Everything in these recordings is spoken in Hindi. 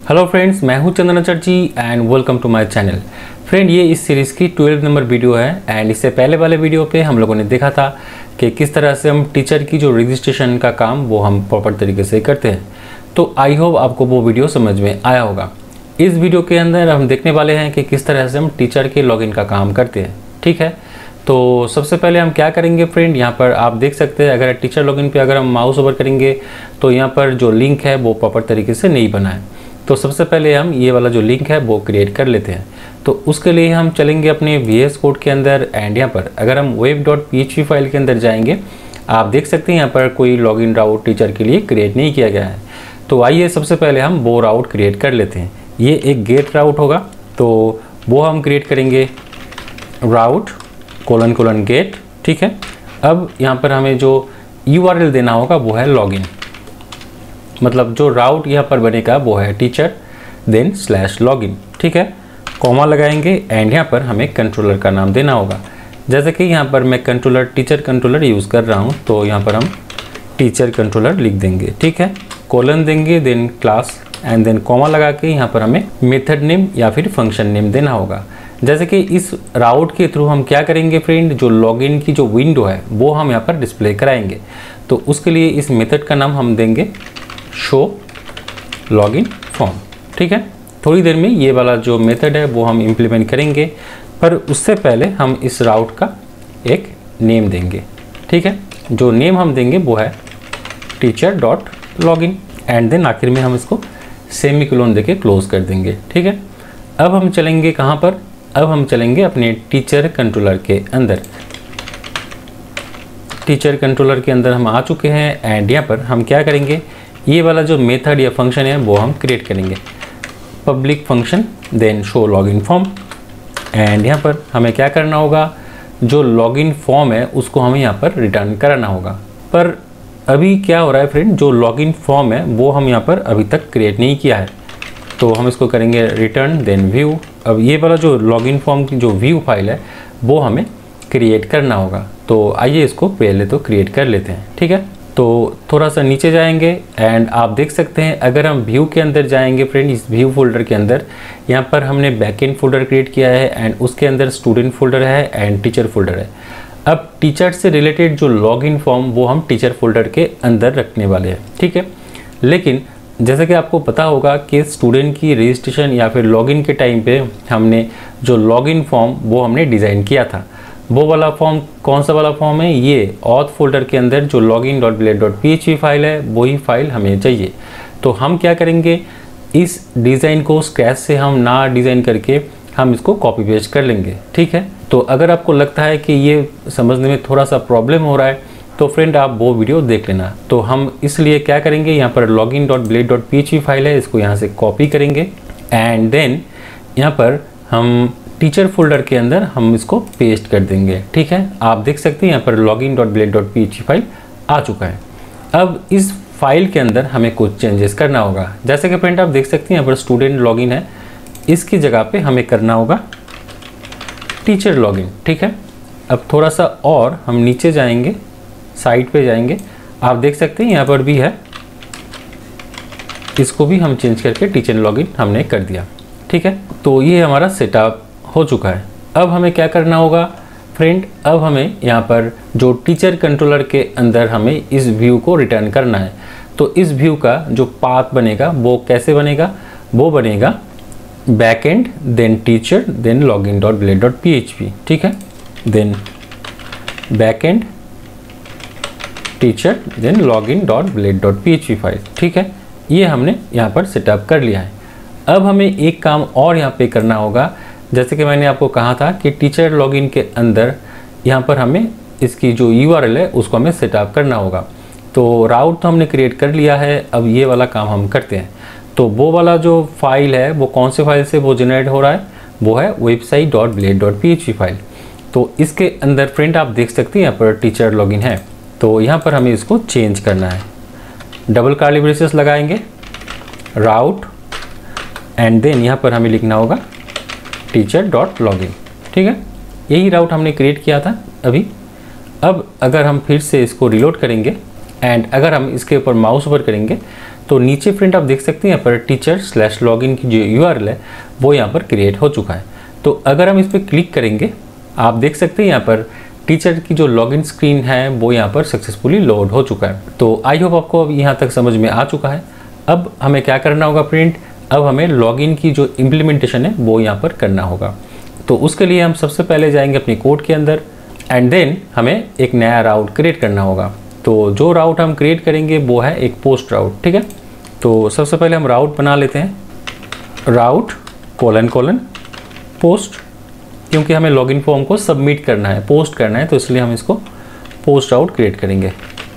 हेलो फ्रेंड्स, मैं हूं Chandan Chatterjee and welcome to my channel. Friend, ये इस सीरीज़ की 12 नंबर वीडियो है एंड इससे पहले वाले वीडियो पे हम लोगों ने देखा था कि किस तरह से हम टीचर की जो रजिस्ट्रेशन का काम वो हम प्रॉपर तरीके से करते हैं। तो आई होप आपको वो वीडियो समझ में आया होगा। इस वीडियो के अंदर हम देखने वाले हैं कि किस तरह से हम टीचर के लॉगिन का काम करते हैं। ठीक है, तो सबसे पहले हम क्या करेंगे फ्रेंड, यहाँ पर आप देख सकते हैं अगर टीचर लॉगिन पे अगर हम माउस ओवर करेंगे तो यहाँ पर जो लिंक है वो प्रॉपर तरीके से नहीं बना है। तो सबसे पहले हम ये वाला जो लिंक है वो क्रिएट कर लेते हैं। तो उसके लिए हम चलेंगे अपने VS कोड के अंदर एंड यहाँ पर अगर हम web.php फाइल के अंदर जाएंगे, आप देख सकते हैं यहाँ पर कोई लॉगिन राउट टीचर के लिए क्रिएट नहीं किया गया है। तो आइए सबसे पहले हम वो राउट क्रिएट कर लेते हैं। ये एक गेट राउट होगा, तो वो हम क्रिएट करेंगे राउट : गेट। ठीक है, अब यहाँ पर हमें जो URL देना होगा वो है लॉगिन, मतलब जो राउट यहाँ पर बनेगा वो है टीचर देन /लॉगिन। ठीक है, कॉमा लगाएंगे एंड यहाँ पर हमें कंट्रोलर का नाम देना होगा। जैसे कि यहाँ पर मैं टीचर कंट्रोलर यूज़ कर रहा हूँ, तो यहाँ पर हम टीचर कंट्रोलर लिख देंगे। ठीक है, कोलन देंगे then class and then comma लगा के यहाँ पर हमें मेथड नेम या फिर फंक्शन नेम देना होगा। जैसे कि इस राउट के थ्रू हम क्या करेंगे फ्रेंड, जो लॉगिन की जो विंडो है वो हम यहाँ पर डिस्प्ले कराएंगे। तो उसके लिए इस मेथड का नाम हम देंगे शो लॉगिन फॉर्म। ठीक है, थोड़ी देर में ये वाला जो मेथड है वो हम इम्प्लीमेंट करेंगे, पर उससे पहले हम इस राउट का एक नेम देंगे। ठीक है, जो नेम हम देंगे वो है teacher.login एंड देन आखिर में हम इसको सेमीकोलन देके क्लोज कर देंगे। ठीक है, अब हम चलेंगे कहाँ पर, अब हम चलेंगे अपने टीचर कंट्रोलर के अंदर। टीचर कंट्रोलर के अंदर हम आ चुके हैं एंड यहाँ पर हम क्या करेंगे, ये वाला जो मेथड या फंक्शन है वो हम क्रिएट करेंगे, public function then show login form. And यहाँ पर हमें क्या करना होगा, जो लॉगिन फॉर्म है उसको हमें यहाँ पर रिटर्न कराना होगा। पर अभी क्या हो रहा है फ्रेंड, जो लॉगिन फॉर्म है वो हम यहाँ पर अभी तक क्रिएट नहीं किया है, तो हम इसको करेंगे रिटर्न देन व्यू। अब ये वाला जो लॉगिन फॉर्म की जो व्यू फाइल है वो हमें क्रिएट करना होगा। तो आइए इसको पहले तो क्रिएट कर लेते हैं। ठीक है, तो थोड़ा सा नीचे जाएंगे एंड आप देख सकते हैं अगर हम व्यू के अंदर जाएंगे फ्रेंड, इस व्यू फोल्डर के अंदर यहाँ पर हमने बैकएंड फोल्डर क्रिएट किया है एंड उसके अंदर स्टूडेंट फोल्डर है एंड टीचर फोल्डर है। अब टीचर से रिलेटेड जो लॉगिन फॉर्म वो हम टीचर फोल्डर के अंदर रखने वाले हैं। ठीक है, लेकिन जैसे कि आपको पता होगा कि स्टूडेंट की रजिस्ट्रेशन या फिर लॉगिन के टाइम पे हमने जो लॉगिन फॉर्म वो हमने डिज़ाइन किया था, वो वाला फॉर्म कौन सा वाला फॉर्म है, ये ऑथ फोल्डर के अंदर जो login.blade.php फाइल है वही फाइल हमें चाहिए। तो हम क्या करेंगे, इस डिज़ाइन को स्क्रैच से हम ना डिज़ाइन करके हम इसको कॉपी पेस्ट कर लेंगे। ठीक है, तो अगर आपको लगता है कि ये समझने में थोड़ा सा प्रॉब्लम हो रहा है तो फ्रेंड आप वो वीडियो देख लेना। तो हम इसलिए क्या करेंगे, यहाँ पर login.blade.php फाइल है, इसको यहाँ से कॉपी करेंगे एंड देन यहाँ पर हम टीचर फोल्डर के अंदर हम इसको पेस्ट कर देंगे। ठीक है, आप देख सकते हैं यहाँ पर login.blade.php फाइल आ चुका है। अब इस फाइल के अंदर हमें कुछ चेंजेस करना होगा। जैसे कि फ्रेंड आप देख सकते हैं यहाँ पर स्टूडेंट लॉगिन है, इसकी जगह पे हमें करना होगा टीचर लॉगिन। ठीक है, अब थोड़ा सा और हम नीचे जाएंगे, साइड पे जाएंगे, आप देख सकते हैं यहाँ पर भी है, इसको भी हम चेंज करके टीचर लॉगिन हमने कर दिया। ठीक है, तो ये हमारा सेटअप हो चुका है। अब हमें क्या करना होगा फ्रेंड, अब हमें यहाँ पर जो टीचर कंट्रोलर के अंदर हमें इस व्यू को रिटर्न करना है। तो इस व्यू का जो पाथ बनेगा वो कैसे बनेगा, वो बनेगा backend then teacher then login.blade.php। ठीक है, then backend teacher then login.blade.php file. ठीक है, ये हमने यहाँ पर सेटअप कर लिया है। अब हमें एक काम और यहाँ पे करना होगा, जैसे कि मैंने आपको कहा था कि टीचर लॉगिन के अंदर यहाँ पर हमें इसकी जो URL है उसको हमें सेटअप करना होगा। तो राउट तो हमने क्रिएट कर लिया है, अब ये वाला काम हम करते हैं। तो वो वाला जो फाइल है वो कौन से फाइल से वो जनरेट हो रहा है, वो है website.blade.php फाइल। तो इसके अंदर फ्रेंड आप देख सकते हैं यहाँ पर टीचर लॉगिन है, तो यहाँ पर हमें इसको चेंज करना है। डबल कर्ली ब्रेसेस लगाएंगे, राउट एंड देन यहाँ पर हमें लिखना होगा teacher.login। ठीक है, यही राउट हमने क्रिएट किया था अभी। अब अगर हम फिर से इसको रिलोड करेंगे एंड अगर हम इसके ऊपर माउस ओवर करेंगे तो नीचे फ्रेंड आप देख सकते हैं यहाँ पर teacher/login की जो URL है वो यहाँ पर क्रिएट हो चुका है। तो अगर हम इस पर क्लिक करेंगे आप देख सकते हैं यहाँ पर टीचर की जो लॉगिन स्क्रीन है वो यहाँ पर सक्सेसफुली लोड हो चुका है। तो आई होप आपको अब यहाँ तक समझ में आ चुका है। अब हमें क्या करना होगा फ्रेंड, अब हमें लॉगिन की जो इम्प्लीमेंटेशन है वो यहाँ पर करना होगा। तो उसके लिए हम सबसे पहले जाएंगे अपनी कोड के अंदर एंड देन हमें एक नया राउट क्रिएट करना होगा। तो जो राउट हम क्रिएट करेंगे वो है एक पोस्ट राउट, ठीक है। तो सबसे पहले हम राउट बना लेते हैं, राउट : पोस्ट, क्योंकि हमें लॉगिन फॉर्म को सबमिट करना है, पोस्ट करना है, तो इसलिए हम इसको पोस्ट राउट क्रिएट करेंगे,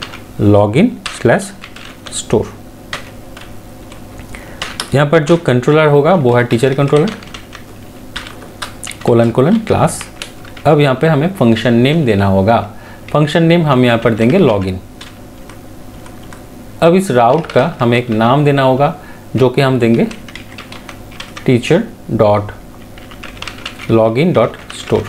login/store। यहाँ पर जो कंट्रोलर होगा वो है टीचर कंट्रोलर : क्लास। अब यहाँ पे हमें फंक्शन नेम देना होगा, फंक्शन नेम हम यहाँ पर देंगे लॉगिन। अब इस राउट का हमें एक नाम देना होगा जो कि हम देंगे teacher.login.store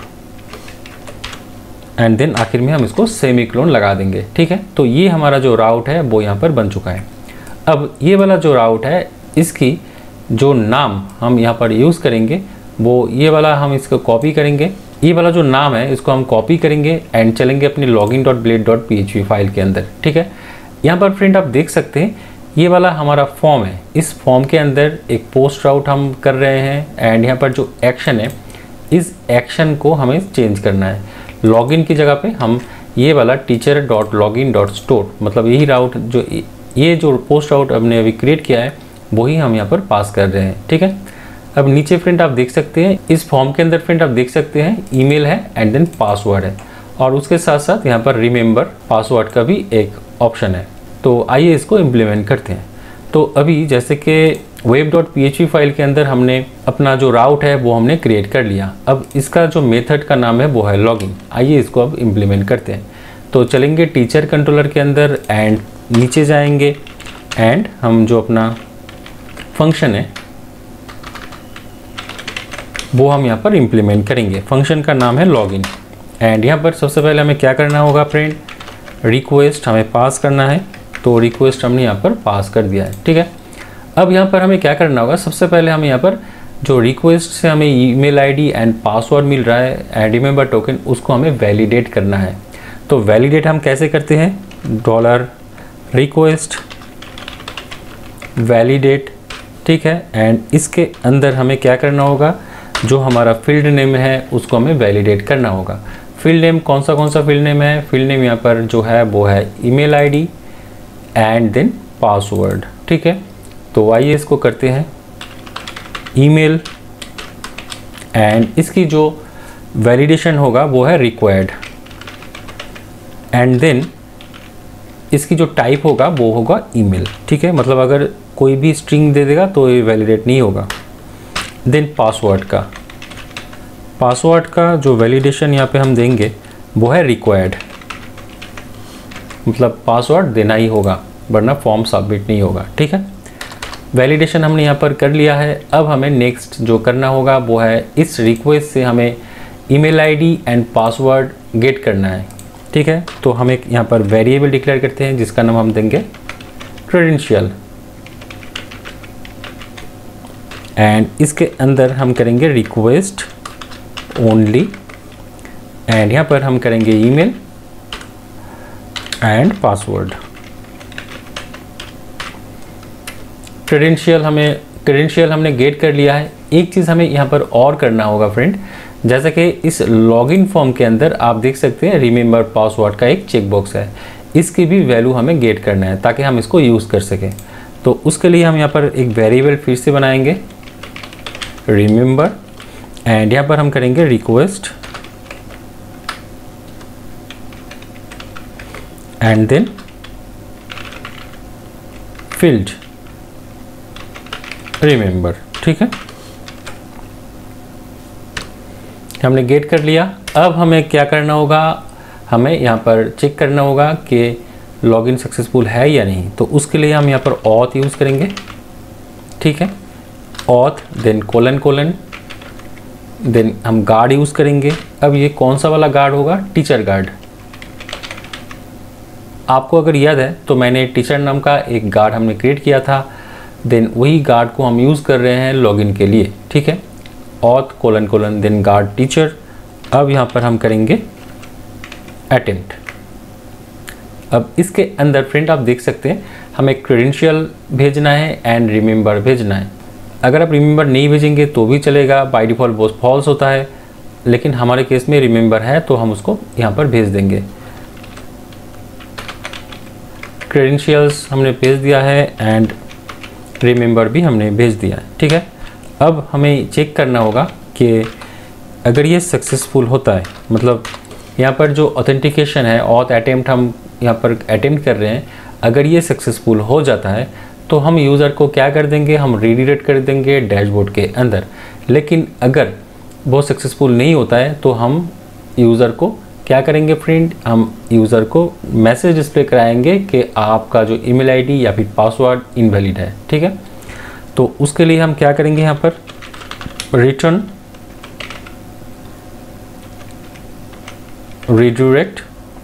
एंड देन आखिर में हम इसको सेमीकोलन लगा देंगे, ठीक है। तो ये हमारा जो राउट है वो यहाँ पर बन चुका है। अब ये वाला जो राउट है इसकी जो नाम हम यहाँ पर यूज़ करेंगे वो ये वाला हम इसको कॉपी करेंगे, ये वाला जो नाम है इसको हम कॉपी करेंगे एंड चलेंगे अपनी login.blade.php फाइल के अंदर, ठीक है। यहाँ पर फ्रेंड आप देख सकते हैं ये वाला हमारा फॉर्म है, इस फॉर्म के अंदर एक पोस्ट राउट हम कर रहे हैं एंड यहाँ पर जो एक्शन है इस एक्शन को हमें चेंज करना है। लॉगिन की जगह पे हम ये वाला teacher.login.store मतलब यही राउट जो ये जो पोस्ट राउट हमने अभी क्रिएट किया है वही हम यहाँ पर पास कर रहे हैं, ठीक है। अब नीचे फ्रेंड आप देख सकते हैं इस फॉर्म के अंदर फ्रेंड आप देख सकते हैं ईमेल है एंड देन पासवर्ड है और उसके साथ साथ यहाँ पर रिमेंबर पासवर्ड का भी एक ऑप्शन है। तो आइए इसको इम्प्लीमेंट करते हैं। तो अभी जैसे कि web.php फाइल के अंदर हमने अपना जो राउट है वो हमने क्रिएट कर लिया। अब इसका जो मेथड का नाम है वो है लॉगिन। आइए इसको अब इम्प्लीमेंट करते हैं। तो चलेंगे टीचर कंट्रोलर के अंदर एंड नीचे जाएंगे एंड हम जो अपना फंक्शन है वो हम यहाँ पर इम्प्लीमेंट करेंगे। फंक्शन का नाम है लॉगिन एंड यहाँ पर सबसे पहले हमें क्या करना होगा फ्रेंड, रिक्वेस्ट हमें पास करना है। तो रिक्वेस्ट हमने यहाँ पर पास कर दिया है, ठीक है। अब यहाँ पर हमें क्या करना होगा, सबसे पहले हमें यहाँ पर जो रिक्वेस्ट से हमें ईमेल आईडी एंड पासवर्ड मिल रहा है एंड रिमेंबर टोकन उसको हमें वैलिडेट करना है। तो वैलिडेट हम कैसे करते हैं, $request वैलिडेट, ठीक है। एंड इसके अंदर हमें क्या करना होगा, जो हमारा फील्ड नेम है उसको हमें वैलिडेट करना होगा। फील्ड नेम कौन सा फील्ड नेम है, फील्ड नेम यहाँ पर जो है वो है email ID and then password, ठीक है। तो आइए इसको करते हैं ईमेल एंड इसकी जो वैलिडेशन होगा वो है रिक्वायर्ड एंड देन इसकी जो टाइप होगा वो होगा ईमेल, ठीक है। मतलब अगर कोई भी स्ट्रिंग दे देगा तो ये वैलिडेट नहीं होगा। देन पासवर्ड का जो वैलिडेशन यहाँ पे हम देंगे वो है रिक्वायर्ड, मतलब पासवर्ड देना ही होगा वरना फॉर्म सबमिट नहीं होगा, ठीक है। वैलिडेशन हमने यहाँ पर कर लिया है। अब हमें नेक्स्ट जो करना होगा वो है इस रिक्वेस्ट से हमें email ID and password get करना है, ठीक है। तो हम एक यहाँ पर वेरिएबल डिक्लेयर करते हैं जिसका नाम हम देंगे क्रेडेंशियल एंड इसके अंदर हम करेंगे रिक्वेस्ट ओनली एंड यहाँ पर हम करेंगे ईमेल एंड पासवर्ड। क्रेडेंशियल हमने गेट कर लिया है। एक चीज़ हमें यहाँ पर और करना होगा फ्रेंड, जैसा कि इस लॉगिन फॉर्म के अंदर आप देख सकते हैं रिमेंबर पासवर्ड का एक चेक बॉक्स है, इसकी भी वैल्यू हमें गेट करना है ताकि हम इसको यूज़ कर सकें। तो उसके लिए हम यहाँ पर एक वेरिएबल फिर से बनाएंगे रिमेंबर एंड यहाँ पर हम करेंगे request and then field remember, ठीक है। हमने गेट कर लिया। अब हमें क्या करना होगा, हमें यहाँ पर चेक करना होगा कि लॉगिन सक्सेसफुल है या नहीं। तो उसके लिए हम यहाँ पर ऑथ यूज़ करेंगे, ठीक है। ऑथ देन कोलन देन हम गार्ड यूज़ करेंगे। अब ये कौन सा वाला गार्ड होगा, टीचर गार्ड। आपको अगर याद है तो मैंने टीचर नाम का एक गार्ड हमने क्रिएट किया था, देन वही गार्ड को हम यूज़ कर रहे हैं लॉगिन के लिए, ठीक है। auth : then guard teacher. अब यहाँ पर हम करेंगे अटेम्प्ट। अब इसके अंदर फ्रेंड आप देख सकते हैं हमें क्रेडेंशियल भेजना है एंड रिमेंबर भेजना है। अगर आप रिमेंबर नहीं भेजेंगे तो भी चलेगा, बाय डिफ़ॉल्ट वो फॉल्स होता है, लेकिन हमारे केस में रिमेंबर है तो हम उसको यहाँ पर भेज देंगे। क्रेडेंशियल्स हमने भेज दिया है एंड रिमेंबर भी हमने भेज दिया है, ठीक है। अब हमें चेक करना होगा कि अगर ये सक्सेसफुल होता है, मतलब यहाँ पर जो ऑथेंटिकेशन है ऑथ अटेम्प्ट हम यहाँ पर अटेम्प्ट कर रहे हैं, अगर ये सक्सेसफुल हो जाता है तो हम यूज़र को क्या कर देंगे, हम रीडायरेक्ट कर देंगे डैशबोर्ड के अंदर। लेकिन अगर वो सक्सेसफुल नहीं होता है तो हम यूज़र को क्या करेंगे फ्रेंड, हम यूज़र को मैसेज डिस्प्ले कराएंगे कि आपका जो ईमेल आईडी या फिर पासवर्ड इनवैलिड है, ठीक है। तो उसके लिए हम क्या करेंगे, यहाँ पर return redirect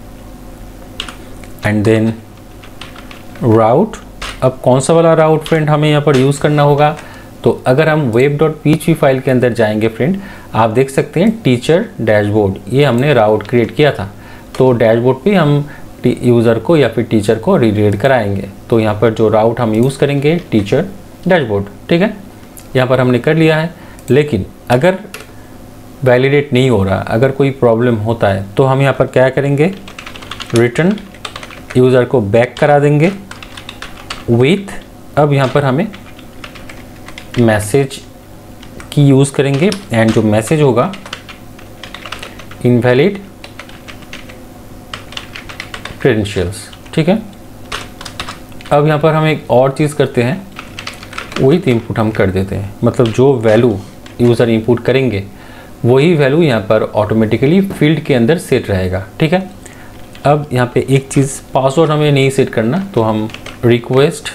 and then route. अब कौन सा वाला राउट फ्रेंड हमें यहाँ पर यूज़ करना होगा, तो अगर हम web.php फाइल के अंदर जाएंगे फ्रेंड, आप देख सकते हैं टीचर डैशबोर्ड, ये हमने राउट क्रिएट किया था। तो डैशबोर्ड पे हम यूज़र को या फिर टीचर को रीडायरेक्ट कराएंगे। तो यहाँ पर जो राउट हम यूज़ करेंगे टीचर डैशबोर्ड, ठीक है। यहाँ पर हमने कर लिया है। लेकिन अगर वैलिडेट नहीं हो रहा, अगर कोई प्रॉब्लम होता है तो हम यहाँ पर क्या करेंगे, रिटर्न यूज़र को बैक करा देंगे विथ, अब यहाँ पर हमें मैसेज की यूज़ करेंगे एंड जो मैसेज होगा इनवैलिड क्रेडेंशियल्स, ठीक है। अब यहाँ पर हम एक और चीज़ करते हैं, विथ इनपुट हम कर देते हैं, मतलब जो वैल्यू यूज़र इनपुट करेंगे वही वैल्यू यहाँ पर ऑटोमेटिकली फील्ड के अंदर सेट रहेगा, ठीक है। अब यहाँ पे एक चीज़, पासवर्ड हमें नहीं सेट करना, तो हम रिक्वेस्ट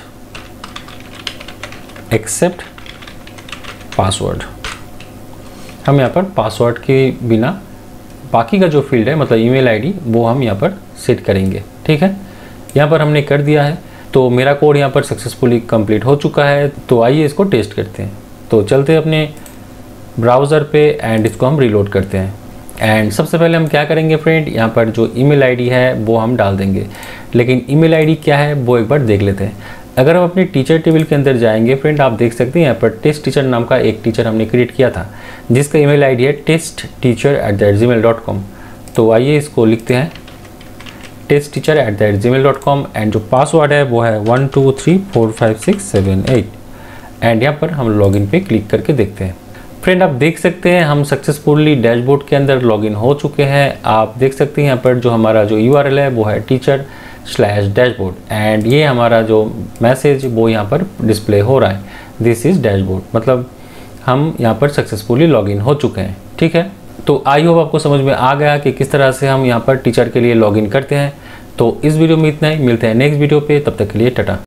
एक्सेप्ट पासवर्ड, हम यहाँ पर पासवर्ड के बिना बाकी का जो फील्ड है मतलब ईमेल आईडी वो हम यहाँ पर सेट करेंगे, ठीक है। यहाँ पर हमने कर दिया है। तो मेरा कोड यहाँ पर सक्सेसफुली कंप्लीट हो चुका है। तो आइए इसको टेस्ट करते हैं। तो चलते हैं अपने ब्राउज़र पे एंड इसको हम रीलोड करते हैं। एंड सबसे पहले हम क्या करेंगे फ्रेंड, यहाँ पर जो ईमेल आईडी है वो हम डाल देंगे। लेकिन ईमेल आईडी क्या है वो एक बार देख लेते हैं। अगर हम अपने टीचर टेबल के अंदर जाएंगे फ्रेंड, आप देख सकते हैं यहाँ पर टेस्ट टीचर नाम का एक टीचर हमने क्रिएट किया था जिसका ईमेल आईडी है testteacher@gmail.com। तो आइए इसको लिखते हैं testteacher@gmail.com एंड जो पासवर्ड है वो है 12345678 एंड यहाँ पर हम लॉगिन पे क्लिक करके देखते हैं। फ्रेंड आप देख सकते हैं हम सक्सेसफुली डैशबोर्ड के अंदर लॉगिन हो चुके हैं। आप देख सकते हैं यहाँ पर जो हमारा जो URL है वो है teacher/dashboard एंड ये हमारा जो मैसेज वो यहाँ पर डिस्प्ले हो रहा है, दिस इज़ डैशबोर्ड, मतलब हम यहाँ पर सक्सेसफुली लॉगिन हो चुके हैं, ठीक है। तो आई होप आपको समझ में आ गया कि किस तरह से हम यहाँ पर टीचर के लिए लॉगिन करते हैं। तो इस वीडियो में इतना ही, मिलते हैं नेक्स्ट वीडियो पे, तब तक के लिए टाटा।